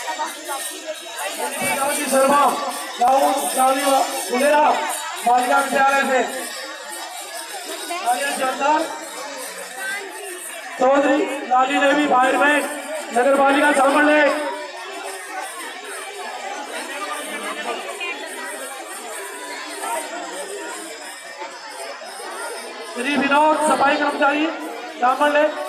शर्मा फुलेरा बालिका विद्यालय से चौधरी लाली देवी फायरमैन नगर पालिका सामन लेक, श्री विनोद सफाई कर्मचारी सामन लेक,